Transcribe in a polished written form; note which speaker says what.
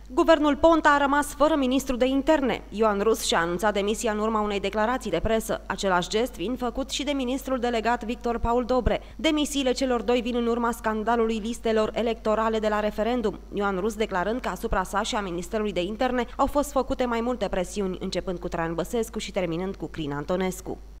Speaker 1: Guvernul Ponta a rămas fără ministru de interne. Ioan Rus și-a anunțat demisia în urma unei declarații de presă, același gest fiind făcut și de ministrul delegat Victor Paul Dobre. Demisiile celor doi vin în urma scandalului listelor electorale de la referendum, Ioan Rus declarând că asupra sa și a Ministerului de Interne au fost făcute mai multe presiuni, începând cu Traian Băsescu și terminând cu Crin Antonescu.